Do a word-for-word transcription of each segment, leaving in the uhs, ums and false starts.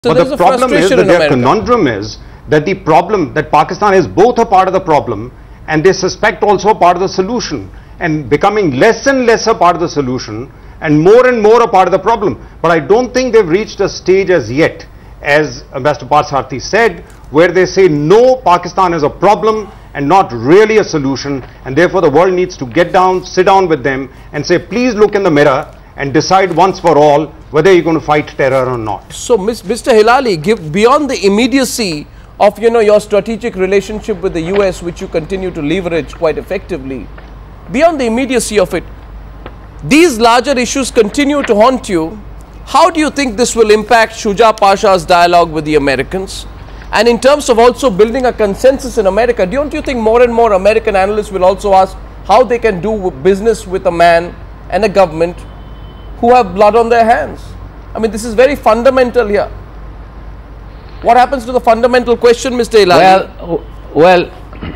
So but the problem is that their conundrum is that the problem, that Pakistan is both a part of the problem and they suspect also a part of the solution, and becoming less and less a part of the solution and more and more a part of the problem. But I don't think they've reached a stage as yet, as Ambassador Parthasarathy said, where they say no, Pakistan is a problem and not really a solution, and therefore the world needs to get down, sit down with them and say, please look in the mirror and decide once for all whether you're going to fight terror or not. So, Mister Hilali, give beyond the immediacy of, you know, your strategic relationship with the U S, which you continue to leverage quite effectively, beyond the immediacy of it, these larger issues continue to haunt you. How do you think this will impact Shuja Pasha's dialogue with the Americans? And in terms of also building a consensus in America, don't you think more and more American analysts will also ask how they can do business with a man and a government who have blood on their hands? I mean, this is very fundamental here. What happens to the fundamental question, Mister Hilali? Well, well,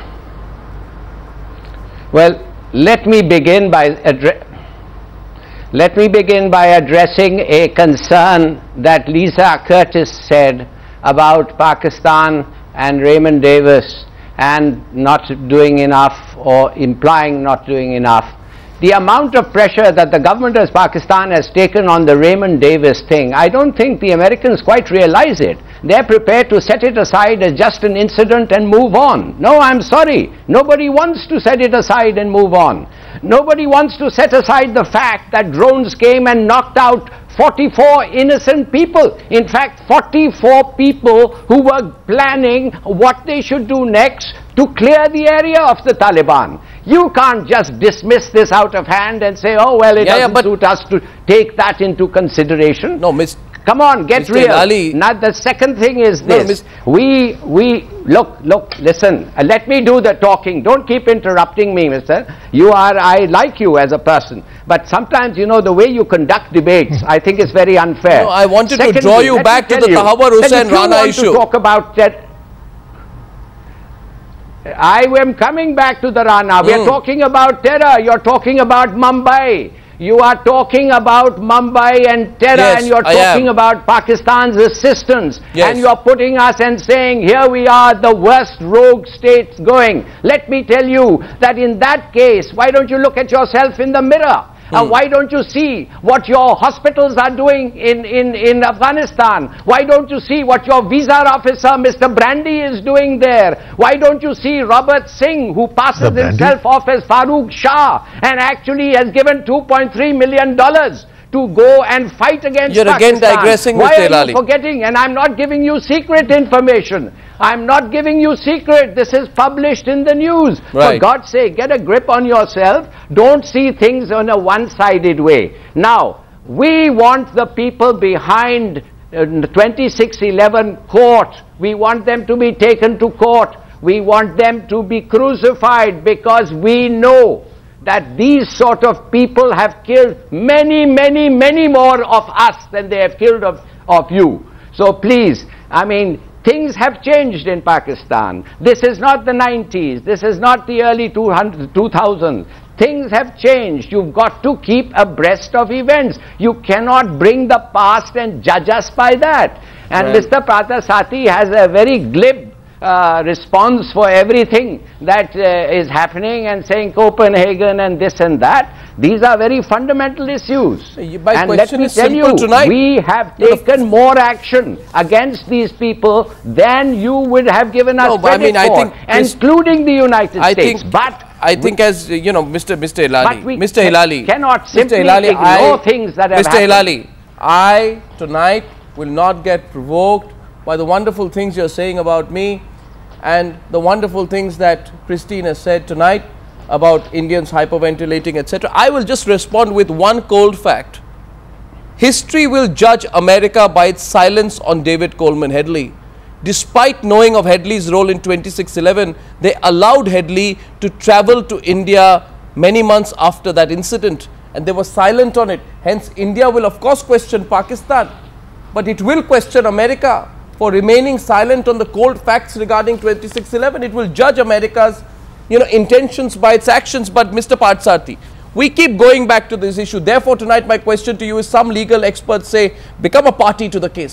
well, let me begin by address. Let me begin by addressing a concern that Lisa Curtis said about Pakistan and Raymond Davis and not doing enough or implying not doing enough. The amount of pressure that the government of Pakistan has taken on the Raymond Davis thing, I don't think the Americans quite realize it. They're prepared to set it aside as just an incident and move on. No, I'm sorry. Nobody wants to set it aside and move on. Nobody wants to set aside the fact that drones came and knocked out forty-four innocent people. In fact, forty-four people who were planning what they should do next to clear the area of the Taliban. You can't just dismiss this out of hand and say, oh, well, it yeah, doesn't yeah, suit us to take that into consideration. No, Miss Come on, get Mister real. Hilali. Now, the second thing is this. No, we, we, look, look, listen, uh, let me do the talking. Don't keep interrupting me, mister. You are, I like you as a person. But sometimes, you know, the way you conduct debates, I think is very unfair. No, I wanted Secondly, to draw you back to the Tahawwur Hussain Rana issue. To talk about that. I am coming back to the Rana. Mm. We are talking about terror. You are talking about Mumbai. You are talking about Mumbai and terror, yes, and you are talking about Pakistan's assistance. Yes. And you are putting us and saying, here we are, the worst rogue states going. Let me tell you that in that case, why don't you look at yourself in the mirror? Hmm. Uh, why don't you see what your hospitals are doing in, in, in Afghanistan? Why don't you see what your visa officer, Mister Brandy, is doing there? Why don't you see Robert Singh, who passes himself off as Farooq Shah and actually has given two point three million dollars to go and fight against You're Pakistan? You're again digressing, Why Mister are Hilali? you forgetting? And I'm not giving you secret information. I'm not giving you secret. This is published in the news. Right. For God's sake, get a grip on yourself. Don't see things in a one-sided way. Now, we want the people behind uh, twenty-six eleven court. We want them to be taken to court. We want them to be crucified, because we know that these sort of people have killed many, many, many more of us than they have killed of, of you. So please, I mean, things have changed in Pakistan. This is not the nineties. This is not the early two thousands. Things have changed. You've got to keep abreast of events. You cannot bring the past and judge us by that. And right. Mister Parthasarathy has a very glib Uh, response for everything that uh, is happening and saying Copenhagen and this and that. These are very fundamental issues. My and let me tell you, tonight. we have taken more action against these people than you would have given us no, credit I mean, I for, think including the United I States. Think, but I think as, you know, Mister Mister Hilali, Mister Hilali, cannot simply Hilali, ignore I, things that have Mister happened. Hilali, I tonight will not get provoked by the wonderful things you're saying about me and the wonderful things that Christine has said tonight about Indians hyperventilating, et cetera. I will just respond with one cold fact. History will judge America by its silence on David Coleman Headley. Despite knowing of Headley's role in twenty-six eleven, they allowed Headley to travel to India many months after that incident, and they were silent on it. Hence, India will of course question Pakistan, but it will question America for remaining silent on the cold facts regarding twenty-six eleven. It will judge America's, you know, intentions by its actions. But Mister Parthasarathy, we keep going back to this issue. Therefore, tonight my question to you is, some legal experts say, become a party to the case.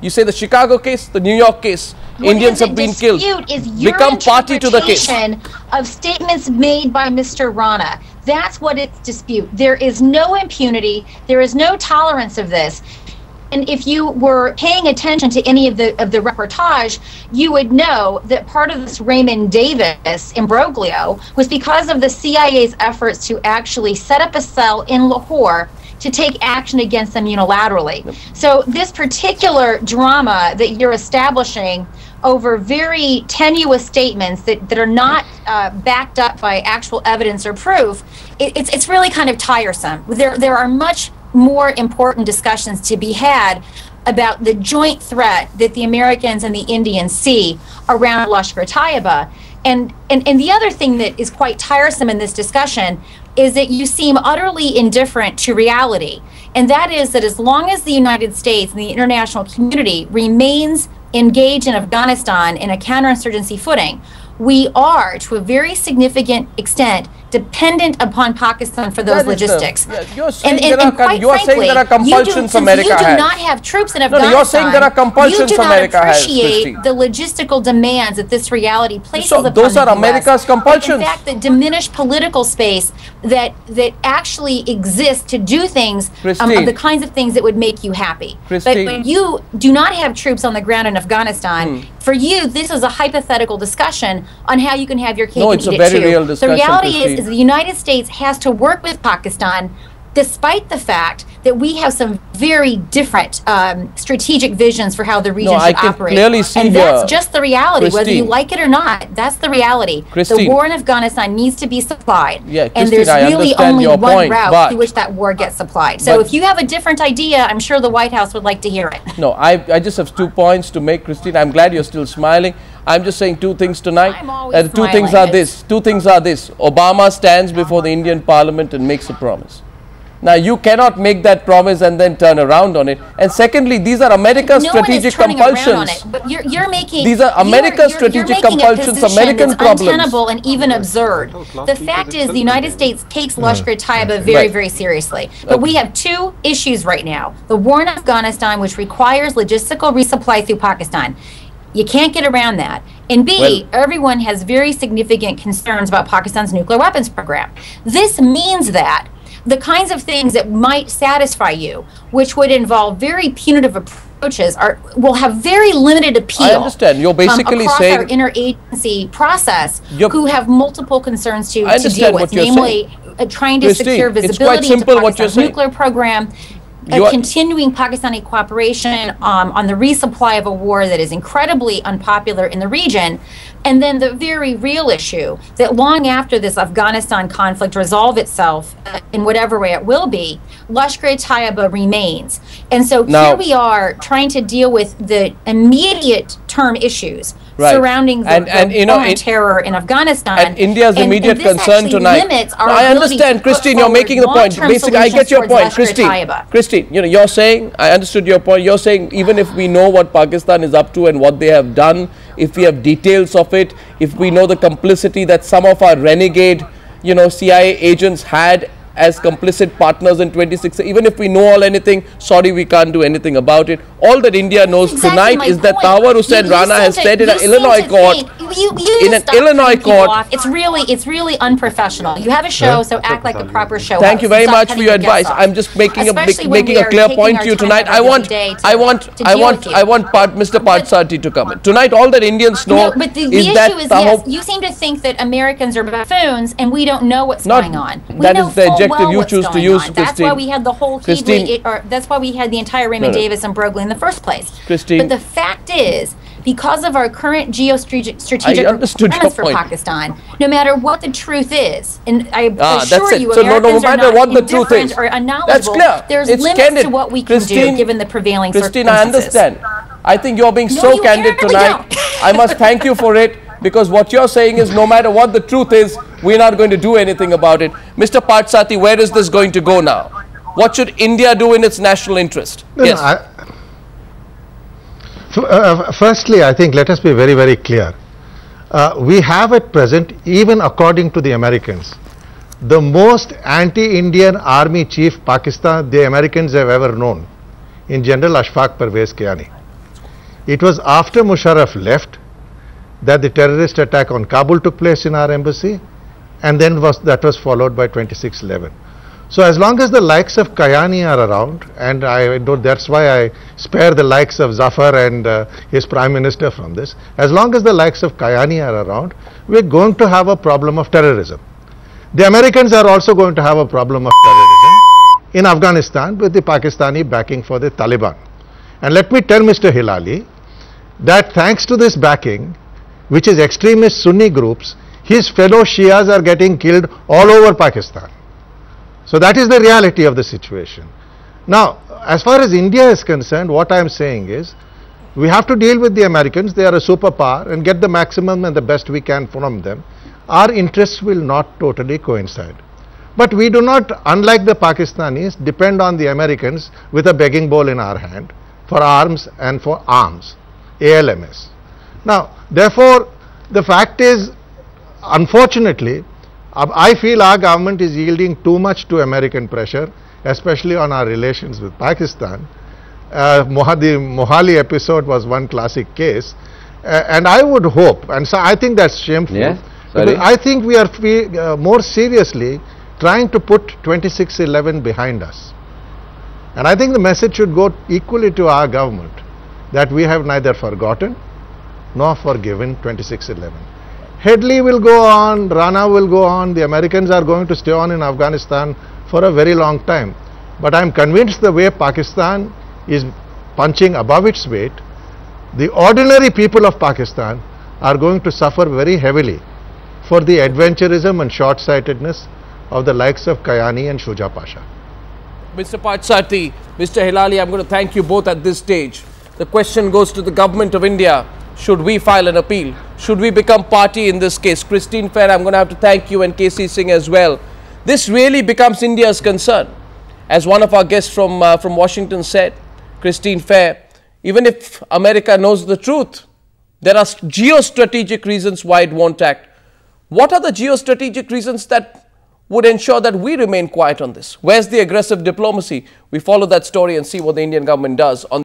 You say the Chicago case, the New York case, What Indians isn't have been killed. dispute is your Become party to the case. interpretation of statements made by Mister Rana. That's what it's dispute. There is no impunity. There is no tolerance of this. And if you were paying attention to any of the of the reportage, you would know that part of this Raymond Davis imbroglio was because of the C I A's efforts to actually set up a cell in Lahore to take action against them unilaterally. Yep. So this particular drama that you're establishing over very tenuous statements that, that are not uh, backed up by actual evidence or proof, it, it's, it's really kind of tiresome. There, there are much more important discussions to be had about the joint threat that the Americans and the Indians see around Lashkar-e-Taiba. And, and, and the other thing that is quite tiresome in this discussion is that you seem utterly indifferent to reality. And that is that as long as the United States and the international community remains engaged in Afghanistan in a counterinsurgency footing, we are, to a very significant extent, dependent upon Pakistan for those That is the- logistics. yeah, you're saying and, and, there are and con- quite you are saying frankly, there are compulsions you do, America since you do has. not have troops in no, Afghanistan, you're saying there are compulsions you do not America has, appreciate Christine. the logistical demands that this reality places So upon those the are U S. America's compulsions. In fact, the diminished political space that that actually exists to do things, um, Christine. of the kinds of things that would make you happy. Christine. But when you do not have troops on the ground in Afghanistan, Hmm. for you, this is a hypothetical discussion on how you can have your cake No, and it's eat a it very too. real discussion, The reality is, Christine. is the United States has to work with Pakistan, despite the fact that we have some very different um, strategic visions for how the region No, I should can operate. clearly see and here, that's just the reality, whether you Christine. like it or not. That's the reality. Christine. The war in Afghanistan needs to be supplied. Yeah, and Christine, there's I really understand only your one point, route but- through which that war gets supplied. So but- if you have a different idea, I'm sure the White House would like to hear it. No, I, I just have two points to make, Christine. I'm glad you're still smiling. I'm just saying two things tonight. I'm always Uh, the two things smiling. are this. Two things are this. Obama stands before the Indian Parliament and makes a promise. Now, you cannot make that promise and then turn around on it. And secondly, these are America's no one strategic is turning around on compulsions. it, but you're, you're making These are you're- America's you're- strategic you're making a compulsions, position American that's problems. untenable and even absurd. The fact is, the United States takes Lashkar-e-Taiba very, Right. very seriously. But Okay. we have two issues right now: the war in Afghanistan, which requires logistical resupply through Pakistan. You can't get around that. And B, Well- everyone has very significant concerns about Pakistan's nuclear weapons program. This means that the kinds of things that might satisfy you, which would involve very punitive approaches, are will have very limited appeal. I understand. You're basically um, across saying- our interagency process, You're- who have multiple concerns to, I to understand deal what with, you're namely uh, trying to Christine, secure it's quite visibility simple into what you're Pakistan's saying. nuclear program. You A are- continuing Pakistani cooperation um, on the resupply of a war that is incredibly unpopular in the region, and then the very real issue that long after this Afghanistan conflict resolve itself uh, in whatever way it will be, Lashkar-e-Taiba remains. And so Now- here we are trying to deal with the immediate term issues Right. surrounding the, And- the and, you know, war and it- terror in Afghanistan. And India's And- immediate and this concern actually tonight. limits our No, I ability understand, to put Christine. You're forward making the point. long-term Basically, I get solutions your towards point, Christine. Lashkar-e-Taiba. Christine, you know, you're saying, I understood your point. You're saying even if we know what Pakistan is up to and what they have done, if we have details of it, if we know the complicity that some of our renegade, you know, C I A agents had as complicit partners in twenty sixteen, even if we know all anything, sorry, we can't do anything about it. All that India knows Exactly tonight my is that point. Tawar Hussain You- you Rana seem has to- said in you an seem Illinois to court, think- you, you in need to an stop Illinois cutting people court- off. It's really, it's really unprofessional. You have a show, so act like a proper show. Thank you host. very Stop much for cutting your guests advice. off. I'm just making a Especially big, when making we a are clear taking point our to you time tonight. out I of the want, day to- I want, to I deal want, with you. I want part, Mister Partsati to come in tonight. All that Indians know No, but the, the is issue that is, Taho- yes, you seem to think that Americans are buffoons and we don't know what's Not- going on. We that know is the full adjective well you what's choose to going use, on. That's why Christine. we had the whole Christine. Heedley, or that's why we had the entire Raymond No, no. Davis and Broglie in the first place. Christine. But the fact is, because of our current geostrategic strategic I understood your requirements for point. Pakistan, no matter what the truth is, and I Ah, assure that's it. you, So no- no Americans matter are not what the truth indifferent is. or That's unknowledgeable. clear. There's It's limits candid. to what we can Christine, do given the prevailing Christine, I circumstances. understand. I think you're being No, so you candid apparently tonight. don't. I must thank you for it, because what you're saying is no matter what the truth is, we're not going to do anything about it. Mister Partsati, where is this going to go now? What should India do in its national interest? No, yes. no, I, f- uh, firstly, I think let us be very, very clear. Uh, we have at present, even according to the Americans, the most anti-Indian army chief Pakistan, the Americans have ever known, in General Ashfaq Parvez Kiani. It was after Musharraf left that the terrorist attack on Kabul took place in our embassy, and then was that was followed by twenty-six eleven. So as long as the likes of Kayani are around, and I don't, that's why I spare the likes of Zafar and uh, his Prime Minister from this, as long as the likes of Kayani are around, we're going to have a problem of terrorism. The Americans are also going to have a problem of terrorism in Afghanistan with the Pakistani backing for the Taliban. And let me tell Mister Hilali that thanks to this backing, which is extremist Sunni groups, his fellow Shias are getting killed all over Pakistan. So that is the reality of the situation. Now, as far as India is concerned, what I am saying is, we have to deal with the Americans. They are a superpower, and get the maximum and the best we can from them. Our interests will not totally coincide. But we do not, unlike the Pakistanis, depend on the Americans with a begging bowl in our hand for arms and for arms, A L M S. Now, therefore, the fact is, unfortunately, I feel our government is yielding too much to American pressure, especially on our relations with Pakistan. Uh, the Mohali episode was one classic case, uh, and I would hope, and so I think that's shameful. Yes, because I think we are uh, more seriously trying to put twenty-six eleven behind us. And I think the message should go equally to our government that we have neither forgotten nor forgiven twenty-six eleven. Headley will go on, Rana will go on, the Americans are going to stay on in Afghanistan for a very long time. But I am convinced the way Pakistan is punching above its weight, the ordinary people of Pakistan are going to suffer very heavily for the adventurism and short-sightedness of the likes of Kayani and Shuja Pasha. Mister Parsati, Mister Hilali, I'm going to thank you both at this stage. The question goes to the government of India. Should we file an appeal? Should we become party in this case? Christine Fair, I'm going to have to thank you, and K C Singh as well. This really becomes India's concern. As one of our guests from, uh, from Washington said, Christine Fair, even if America knows the truth, there are geostrategic reasons why it won't act. What are the geostrategic reasons that would ensure that we remain quiet on this? Where's the aggressive diplomacy? We follow that story and see what the Indian government does on